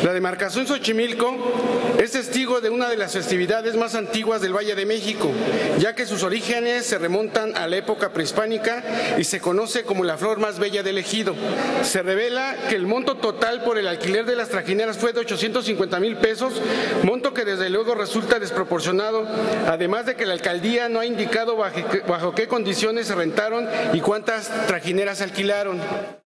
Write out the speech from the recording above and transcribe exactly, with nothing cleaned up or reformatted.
La demarcación Xochimilco es testigo de una de las festividades más antiguas del Valle de México, ya que sus orígenes se remontan a la época prehispánica y se conoce como la flor más bella del ejido. Se revela que el monto total por el alquiler de las trajineras fue de ochocientos cincuenta mil pesos, monto que desde luego resulta desproporcionado, además de que la alcaldía no ha indicado bajo qué condiciones se rentaron y cuántas trajineras alquilaron.